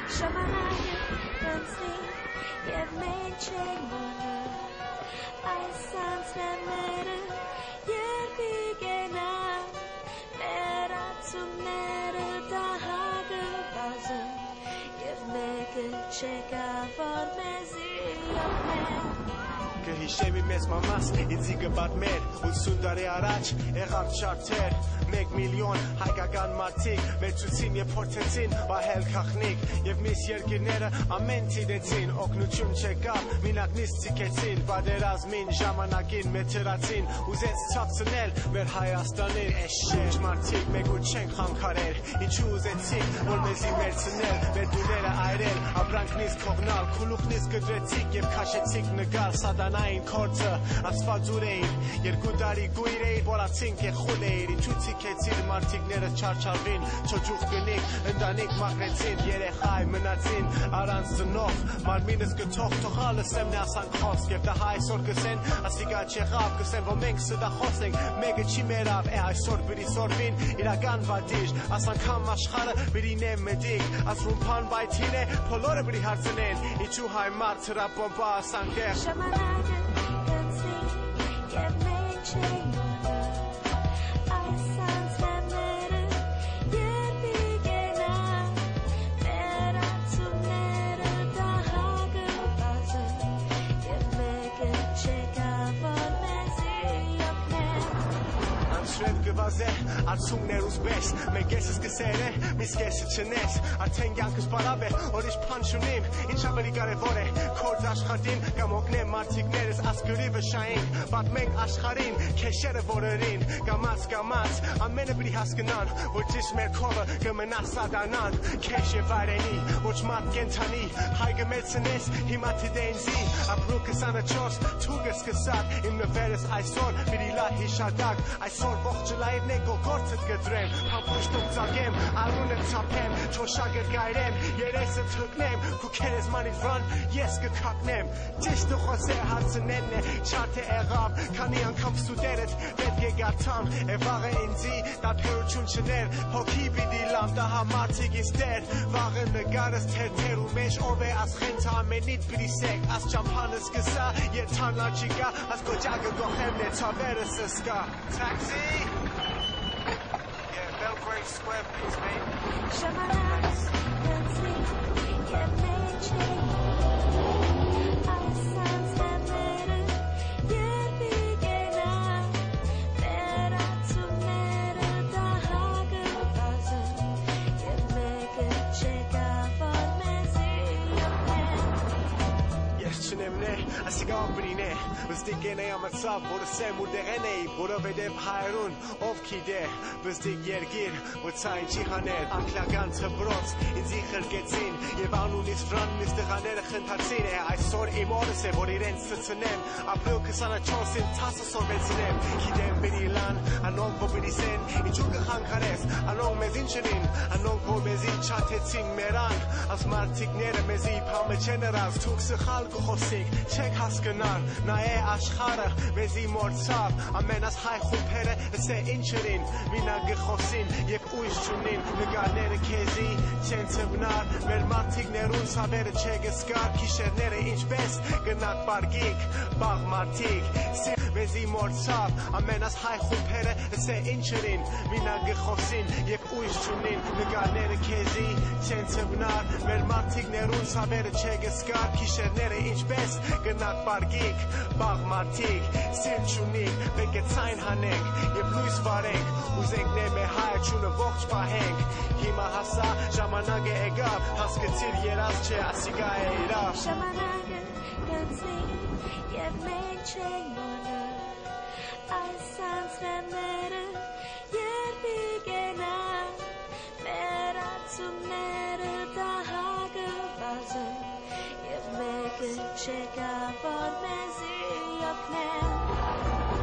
Shamanaya Gansi Yev Mencheng Mona I sans Nemere Yer Bigena Mera Zum Nere Dahaga Bazen Yev Meke Cheka For Mezi Yopne Կհիշեմ իմ ես մամաս, ինձի կպատմեր, 80 տարի առաջ եղավ չարթեր, 1 միլիոն հայկական մարդիկ մեծուցին և փորձեցին պահել քաղնիկ, և միս երկիրները ամեն տիրեցին, օգնություն չեկավ, մինակնից ցիկեցին, պատերազմին ժամանակին մեծրացին, ուզեց ցածնել մեր Հայաստանին, էշ մարդիկ մեգուտ չենք խանգարել, ինչու ուզեցիք, որ մեզի մերցնել, մեր դուները այրել, ապրանքնից թողնալ, քուլուխնից գդրեցիք և քաշեցիք նգար, սատանային քորձը ասφաձուր էին, 2 տարի գույր էիր, որացինք է խուլ էիր, ինչու ցիկեցիր մարդիկները չարչարվին, չոջուխ գնիկ, ընտանիք մաղրեցին, երեխայ մնացին, առանց ծնող, մարմինս գթող թողալ ասեմ նասան խոսք, և դա այսօր կսեն, ասիկա չեղավ, կսեն, որ մենք սդախոս ենք, մեկը չի մերավ, այսօր բրի սորվին, իրական վադիժ, ասանքամ աշխարը բրին է մդիկ, ասրումպան բայթին է, փոլորը բրի հարցնեն, ինչու հայ մարդ հրապոմպա ասանքեղ Shamanaya Gansi Yev Mencheng Mona I sans Nemere Yer Bigena Mera Zum Nere Dahaga Bazen Yev Meke Cheka For Mezi Yopne Անշրև գվազե, արցունքներ ուզբես, մեկ եսս կսեր է, միս կեսը չնես, արդեն կյանքս բարավ է, որիշ պան չունիմ, ինչ ավելի կարևոր է, քորձ աշխատին, կամ օգնեմ մարդիկներս ասգրիվը շային, պատմենք աշխարին, քեշերը որերին, կամաց, ամենը բրի հասկնան, որ ճիշտ մեր քովը կմնա սատանան, քեշ է վարենի, ոչ մարդ կենթանի, հայ գմեցնես, հիմա թիդենզի, ապրու 24, թուգս կսատ, իմ նվերս այսօր, բրիլա հիշադակ, այսօր ողջը լայրն է գողորցըտ գդրեմ, համպուշտում ծագեմ, արունը ծապեմ, չոշագր գայրեմ, երեսը թգնեմ, կուքերես մանիվ վրան, ես կքակնեմ, ճիշտ ու խոսե հարցնենն է, չարդ է եղավ, քանի անգամ սուտերդ պետք է գարթամ, վաղը ինձի, տապերություն չներ, հոգի պիտի լամ, դա համարցիկ ինձ տեր, վաղը նգարս թերթեր ու մեջ ով է ասխենթ ամենիտ պրիսեք, աս ճամփանս կսա, երթան լաչիկա, աս կոճագը գողեմն է, ծավերս սկա, Taxi! Yeah, Belgrade Square, please, mate. Shamanaya Gansi Yev Mencheng Mona I sans Nemere Yer Bigena Mera Zum Nere Dahaga Bazen Yev Meke Cheka For Mezi Yopne Ես չնեմ ներ, ասիկա ապրին է, վստիկ են է ամացավ, որը սեմ ու դեղեն էի, որովհետև հայրուն, ով քիդե, վստիկ երգիր, որ ցայն չի հաներ, անկլական թբրոց, ինձի խրկեցին, և անունից վրանունից տղաները խնդացին է, այսօր իմ օրս է, որ իրենց ծծնեմ, ապրիլ 24-ին տասը սորվեցնեմ, քիդեմ բրիլան, անոնք որ բրիսեն, ինչու կխանգարես, անոնք մեզ ինչրին, անոնք որ մեզի չաթեցին մերան, աս մարդիկները մեզի պամը չեն հրած, թուք սխալ կխոսիկ, չեք հասկնար, նա է աշխարը, մեզի մորցավ, ամենաս հայ խումբերը, սե ինչրին, մինա գխոսին, և ույս չունին, նգարները քեզի, չեն ծվնար, մեր մարդիկներուն սավերը չեգսկար, քիշերները ինչպես, գնակ պարգիկ, բաղ մարդիկ, մեզի մորցավ, ամենաս հայ խումբերը, սե ինչրին, մինա գխոսին, և ույս չունին, նգարները քեզի, չեն ծվնար, մեր մարդիկներուն սավերը չեգսկար, քիշերները ինչպես, գնակ պարգիկ, բաղ մարդիկ, սեր չունիք, պետք է ցայն հանենք, և լույս վարենք, ուզենք նե մեր հայաչունը ողջ պահենք, հիմա հասա, ժամանակ է եկավ, հասկացիր երազ չէ, ասիկա է իրավ Shamanaya Gansi Yev Mencheng Mona I sans Nemere Yer Bigena Mera Zum Nere Dahaga Bazen Yev Meke Cheka For Mezi Yopne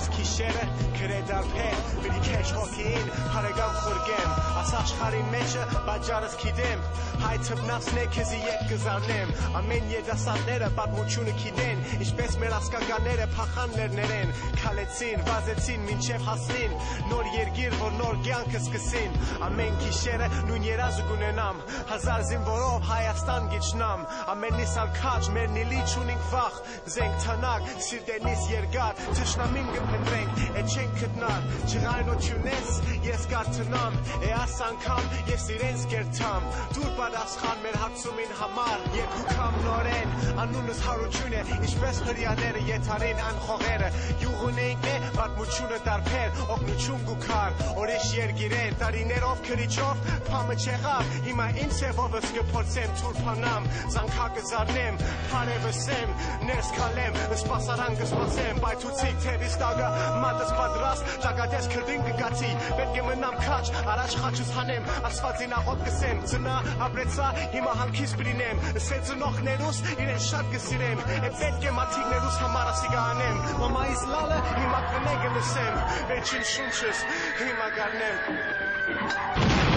քիշերը գրեդարփել Բերի քեջ հոգին հարեգամ խորգեմ ասաչ խարին մեջը բաջարս քիդեմ հայ թվնասն է քեզի ետ կզարնեմ ամեն եդասատները պատմությունը քիդեն ինչպես մեր ասկականները փախան լերներեն քալեցին վազեցին մինչև հասնին նոր երգիր որ նոր կյանքը սկսին ամեն քիշերը նույն երազը կունենամ հազար զինվորով Հայաստան գիչնամ ամենից անկաչ մեր նիլի չունինք վախ զենք թանակ սիրտենից երգար թշնամին կփնտրենք Էդ չենք գտնար չղայնությունես ես կարծնամ Էաս անգամ ես իրենց կերտամ Դուր պատասխան մեր հարցումին համար Երկուքամ նորեն անունս հարություն է Ինչպես հրյաները եթարին անխողերը Յուղուն էինք է պատմությունը դարբեր Օգնություն գուքար օրեշ երգիրեն Տարիներով քրիչով պամը չեղավ Հիմա ինձ եվովս կփորձեմ թուրպանամ Զանքակը զարնեմ պարևսեմ Ներս կալեմ սպասարան կսպասեմ Բայթուցիկ թևիս տագը մատս պատրաստ Ճակատես քրդին կգացի Պետք է մնամ քաչ առաջ խաչուս հանեմ Ասվածին աղոտ կսեմ Ծնա ապրեցա հիմա հանքիս պրինեմ Սե ծնողներուս իրեն շատ կսիրեմ Էդ պետք է մաթիգներուս համար ասի գանեմ Մամայիս լալը հիմա կնեգը լսեմ Վերջին շունչս հիմա գարնեմ